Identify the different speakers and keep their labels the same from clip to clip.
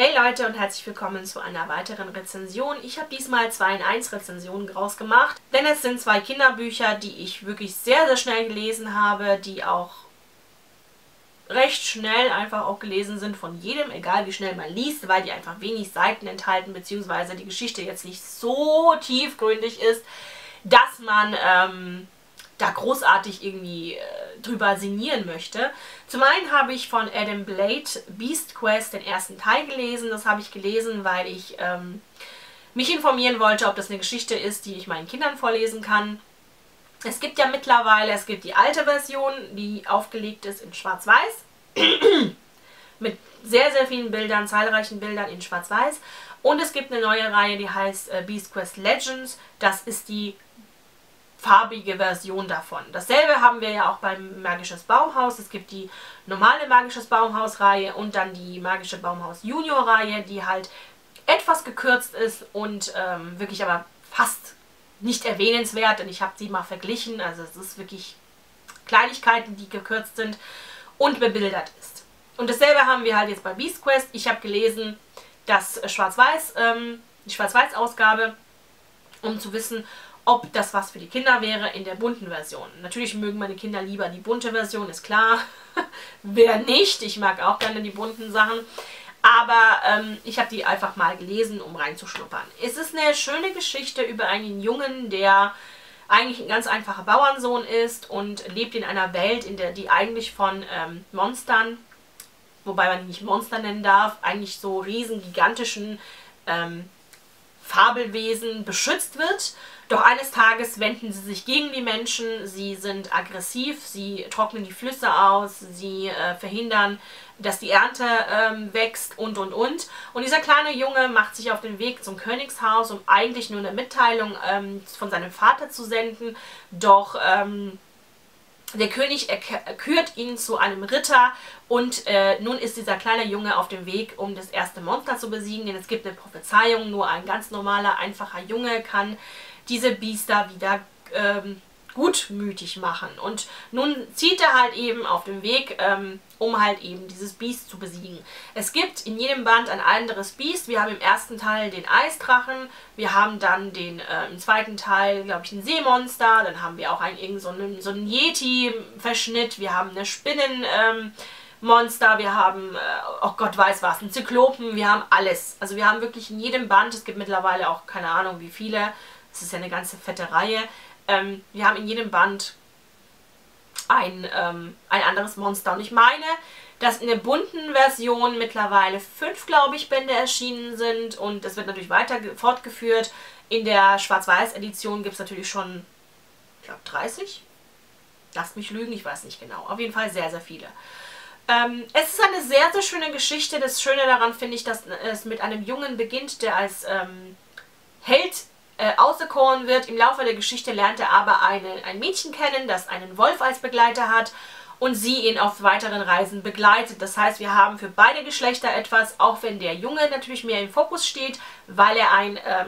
Speaker 1: Hey Leute und herzlich willkommen zu einer weiteren Rezension. Ich habe diesmal 2 in 1 Rezensionen rausgemacht, denn es sind 2 Kinderbücher, die ich wirklich sehr, sehr schnell gelesen habe, die auch recht schnell einfach auch gelesen sind von jedem, egal wie schnell man liest, weil die einfach wenig Seiten enthalten, beziehungsweise die Geschichte jetzt nicht so tiefgründig ist, dass man da großartig irgendwie drüber sinnieren möchte. Zum einen habe ich von Adam Blade Beast Quest den ersten Teil gelesen. Das habe ich gelesen, weil ich mich informieren wollte, ob das eine Geschichte ist, die ich meinen Kindern vorlesen kann. Es gibt ja mittlerweile, es gibt die alte Version, die aufgelegt ist in Schwarz-Weiß, mit sehr, sehr vielen Bildern, zahlreichen Bildern in Schwarz-Weiß. Und es gibt eine neue Reihe, die heißt Beast Quest Legends. Das ist die farbige Version davon. Dasselbe haben wir ja auch beim Magisches Baumhaus. Es gibt die normale Magisches Baumhaus-Reihe und dann die Magische Baumhaus Junior-Reihe, die halt etwas gekürzt ist und wirklich aber fast nicht erwähnenswert, denn ich habe sie mal verglichen, also es ist wirklich Kleinigkeiten, die gekürzt sind und bebildert ist. Und dasselbe haben wir halt jetzt bei Beast Quest. Ich habe gelesen, das Schwarz-Weiß, die Schwarz-Weiß-Ausgabe, um zu wissen, ob das was für die Kinder wäre in der bunten Version. Natürlich mögen meine Kinder lieber die bunte Version, ist klar. Wer nicht? Ich mag auch gerne die bunten Sachen. Aber ich habe die einfach mal gelesen, um reinzuschnuppern. Es ist eine schöne Geschichte über einen Jungen, der eigentlich ein ganz einfacher Bauernsohn ist und lebt in einer Welt, in der die eigentlich von Monstern, wobei man die nicht Monster nennen darf, eigentlich so riesen, gigantischen Fabelwesen beschützt wird. Doch eines Tages wenden sie sich gegen die Menschen, sie sind aggressiv, sie trocknen die Flüsse aus, sie verhindern, dass die Ernte wächst und. Und dieser kleine Junge macht sich auf den Weg zum Königshaus, um eigentlich nur eine Mitteilung von seinem Vater zu senden, doch der König kürt ihn zu einem Ritter und nun ist dieser kleine Junge auf dem Weg, um das erste Monster zu besiegen, denn es gibt eine Prophezeiung, nur ein ganz normaler, einfacher Junge kann diese Biester wieder gutmütig machen. Und nun zieht er halt eben auf dem Weg, um halt eben dieses Biest zu besiegen. Es gibt in jedem Band ein anderes Biest. Wir haben im ersten Teil den Eisdrachen, wir haben dann den im zweiten Teil, glaube ich, ein Seemonster, dann haben wir auch so einen Yeti-Verschnitt, wir haben eine Spinnenmonster, wir haben, oh Gott weiß was, einen Zyklopen, wir haben alles. Also wir haben wirklich in jedem Band, es gibt mittlerweile auch keine Ahnung wie viele, es ist ja eine ganze fette Reihe, wir haben in jedem Band ein anderes Monster. Und ich meine, dass in der bunten Version mittlerweile 5, glaube ich, Bände erschienen sind. Und das wird natürlich weiter fortgeführt. In der Schwarz-Weiß-Edition gibt es natürlich schon, ich glaube, 30. Lasst mich lügen, ich weiß nicht genau. Auf jeden Fall sehr, sehr viele. Es ist eine sehr, sehr schöne Geschichte. Das Schöne daran finde ich, dass es mit einem Jungen beginnt, der als Held auserkoren wird. Im Laufe der Geschichte lernt er aber ein Mädchen kennen, das einen Wolf als Begleiter hat und sie ihn auf weiteren Reisen begleitet. Das heißt, wir haben für beide Geschlechter etwas, auch wenn der Junge natürlich mehr im Fokus steht, weil er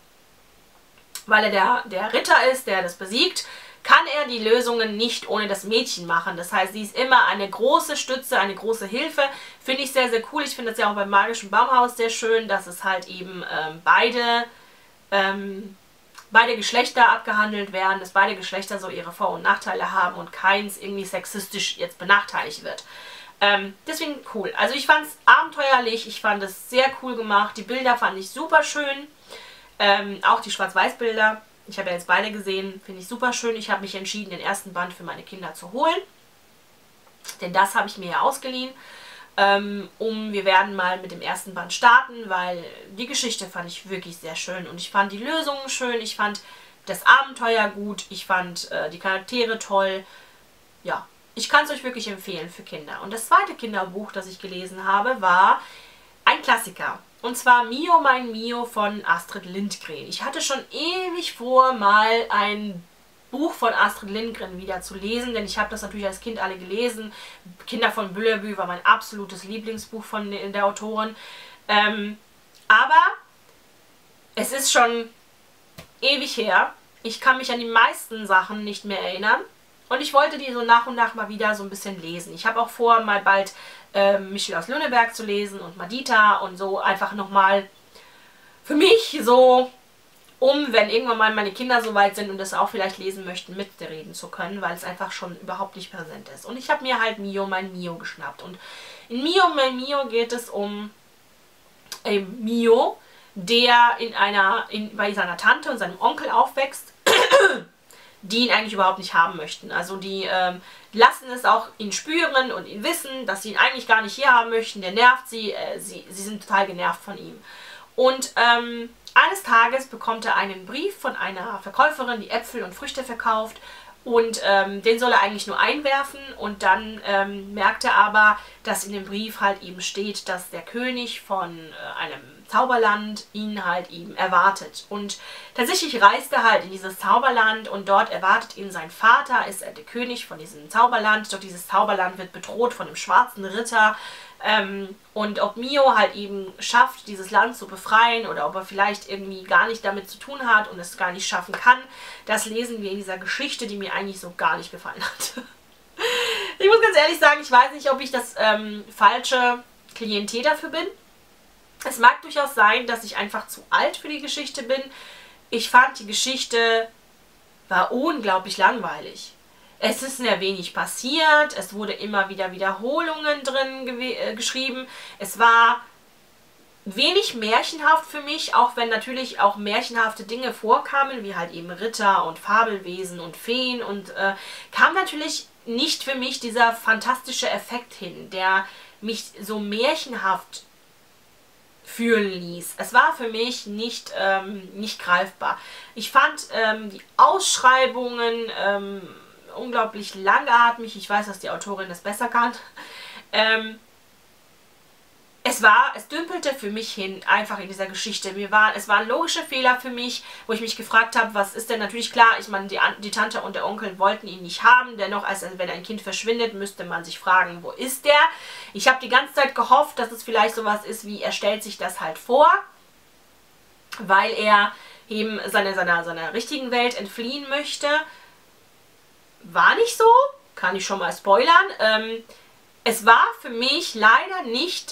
Speaker 1: der Ritter ist, der das besiegt, kann er die Lösungen nicht ohne das Mädchen machen. Das heißt, sie ist immer eine große Stütze, eine große Hilfe. Finde ich sehr, sehr cool. Ich finde das ja auch beim Magischen Baumhaus sehr schön, dass es halt eben beide Geschlechter abgehandelt werden, dass beide Geschlechter so ihre Vor- und Nachteile haben und keins irgendwie sexistisch jetzt benachteiligt wird. Deswegen cool. Also ich fand es abenteuerlich, ich fand es sehr cool gemacht, die Bilder fand ich super schön, auch die Schwarz-Weiß-Bilder, ich habe ja jetzt beide gesehen, finde ich super schön. Ich habe mich entschieden, den ersten Band für meine Kinder zu holen, denn das habe ich mir ja ausgeliehen. Wir werden mal mit dem ersten Band starten, weil die Geschichte fand ich wirklich sehr schön und ich fand die Lösungen schön, ich fand das Abenteuer gut, ich fand die Charaktere toll. Ja, ich kann es euch wirklich empfehlen für Kinder. Und das zweite Kinderbuch, das ich gelesen habe, war ein Klassiker. Und zwar Mio, mein Mio von Astrid Lindgren. Ich hatte schon ewig vor, mal ein Buch von Astrid Lindgren wieder zu lesen, denn ich habe das natürlich als Kind alle gelesen. Kinder von Bullabü war mein absolutes Lieblingsbuch von der Autorin. Aber es ist schon ewig her. Ich kann mich an die meisten Sachen nicht mehr erinnern. Und ich wollte die so nach und nach mal wieder so ein bisschen lesen. Ich habe auch vor, mal bald Michel aus Lönneberg zu lesen und Madita und so einfach nochmal für mich so, wenn irgendwann mal meine Kinder so weit sind und das auch vielleicht lesen möchten, mitreden zu können, weil es einfach schon überhaupt nicht präsent ist. Und ich habe mir halt Mio, mein Mio geschnappt. Und in Mio, mein Mio geht es um Mio, der bei seiner Tante und seinem Onkel aufwächst, die ihn eigentlich überhaupt nicht haben möchten. Also die lassen es auch ihn spüren und ihn wissen, dass sie ihn eigentlich gar nicht hier haben möchten. Der nervt sie, sie sind total genervt von ihm. Und eines Tages bekommt er einen Brief von einer Verkäuferin, die Äpfel und Früchte verkauft. Und den soll er eigentlich nur einwerfen. Und dann merkt er aber, dass in dem Brief halt eben steht, dass der König von einem Zauberland ihn halt eben erwartet. Und tatsächlich reist er halt in dieses Zauberland und dort erwartet ihn sein Vater, ist er der König von diesem Zauberland. Doch dieses Zauberland wird bedroht von dem schwarzen Ritter. Und ob Mio halt eben schafft, dieses Land zu befreien oder ob er vielleicht irgendwie gar nicht damit zu tun hat und es gar nicht schaffen kann, das lesen wir in dieser Geschichte, die mir eigentlich so gar nicht gefallen hat. Ich muss ganz ehrlich sagen, ich weiß nicht, ob ich das falsche Klientel dafür bin. Es mag durchaus sein, dass ich einfach zu alt für die Geschichte bin. Ich fand, die Geschichte war unglaublich langweilig. Es ist sehr wenig passiert, es wurde immer wieder Wiederholungen drin geschrieben. Es war wenig märchenhaft für mich, auch wenn natürlich auch märchenhafte Dinge vorkamen, wie halt eben Ritter und Fabelwesen und Feen. Und kam natürlich nicht für mich dieser fantastische Effekt hin, der mich so märchenhaft fühlen ließ. Es war für mich nicht greifbar. Ich fand die Ausschreibungen unglaublich langatmig. Ich weiß, dass die Autorin das besser kann. Es dümpelte für mich hin, einfach in dieser Geschichte. Es waren logische Fehler für mich, wo ich mich gefragt habe, was ist denn natürlich klar, ich meine, die Tante und der Onkel wollten ihn nicht haben, dennoch, wenn ein Kind verschwindet, müsste man sich fragen, wo ist der? Ich habe die ganze Zeit gehofft, dass es vielleicht sowas ist, wie er stellt sich das halt vor, weil er eben seiner richtigen Welt entfliehen möchte. War nicht so, kann ich schon mal spoilern. Es war für mich leider nicht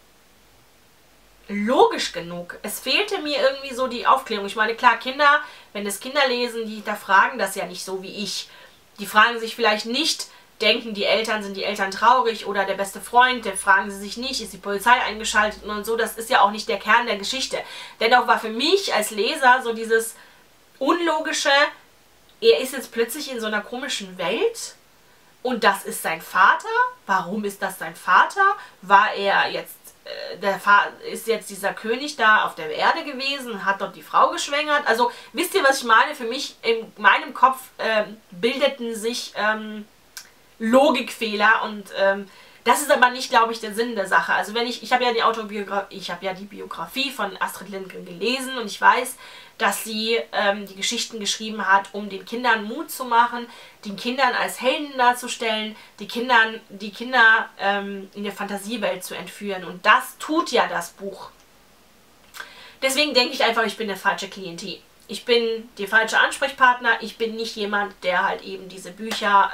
Speaker 1: logisch genug. Es fehlte mir irgendwie so die Aufklärung. Ich meine, klar, Kinder, wenn das Kinder lesen, die hinterfragen das ja nicht so wie ich. Die fragen sich vielleicht nicht, sind die Eltern traurig oder der beste Freund, der fragen sie sich nicht, ist die Polizei eingeschaltet und so. Das ist ja auch nicht der Kern der Geschichte. Dennoch war für mich als Leser so dieses Unlogische, er ist jetzt plötzlich in so einer komischen Welt und das ist sein Vater. Warum ist das sein Vater? War er jetzt, ist jetzt dieser König da auf der Erde gewesen, hat dort die Frau geschwängert? Also wisst ihr, was ich meine? Für mich, in meinem Kopf bildeten sich Logikfehler und das ist aber nicht, glaube ich, der Sinn der Sache. Also ich habe ja die Biografie von Astrid Lindgren gelesen und ich weiß, dass sie die Geschichten geschrieben hat, um den Kindern Mut zu machen, den Kindern als Helden darzustellen, die Kinder in der Fantasiewelt zu entführen. Und das tut ja das Buch. Deswegen denke ich einfach, ich bin der falsche Klientel. Ich bin der falsche Ansprechpartner. Ich bin nicht jemand, der halt eben diese Bücher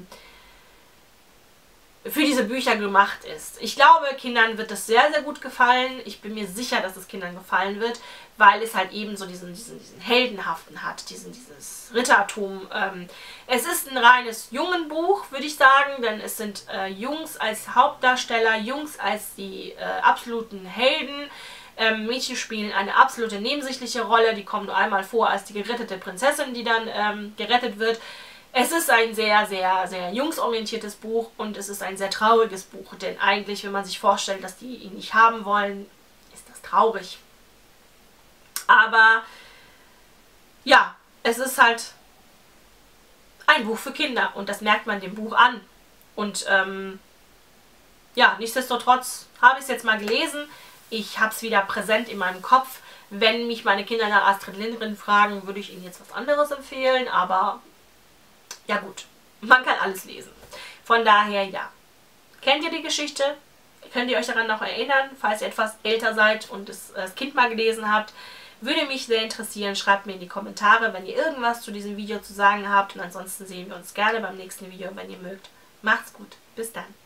Speaker 1: für diese Bücher gemacht ist. Ich glaube, Kindern wird das sehr, sehr gut gefallen. Ich bin mir sicher, dass es Kindern gefallen wird, weil es halt eben so diesen Heldenhaften hat, dieses Rittertum. Es ist ein reines Jungenbuch, würde ich sagen, denn es sind Jungs als Hauptdarsteller, Jungs als die absoluten Helden. Mädchen spielen eine absolute nebensächliche Rolle, die kommen nur einmal vor als die gerettete Prinzessin, die dann gerettet wird. Es ist ein sehr, sehr, sehr jungsorientiertes Buch und es ist ein sehr trauriges Buch, denn eigentlich, wenn man sich vorstellt, dass die ihn nicht haben wollen, ist das traurig. Aber ja, es ist halt ein Buch für Kinder und das merkt man dem Buch an. Und ja, nichtsdestotrotz habe ich es jetzt mal gelesen. Ich habe es wieder präsent in meinem Kopf. Wenn mich meine Kinder nach Astrid Lindgren fragen, würde ich ihnen jetzt was anderes empfehlen, aber ja gut, man kann alles lesen. Von daher, ja. Kennt ihr die Geschichte? Könnt ihr euch daran noch erinnern, falls ihr etwas älter seid und das Kind mal gelesen habt? Würde mich sehr interessieren. Schreibt mir in die Kommentare, wenn ihr irgendwas zu diesem Video zu sagen habt. Und ansonsten sehen wir uns gerne beim nächsten Video, wenn ihr mögt. Macht's gut. Bis dann.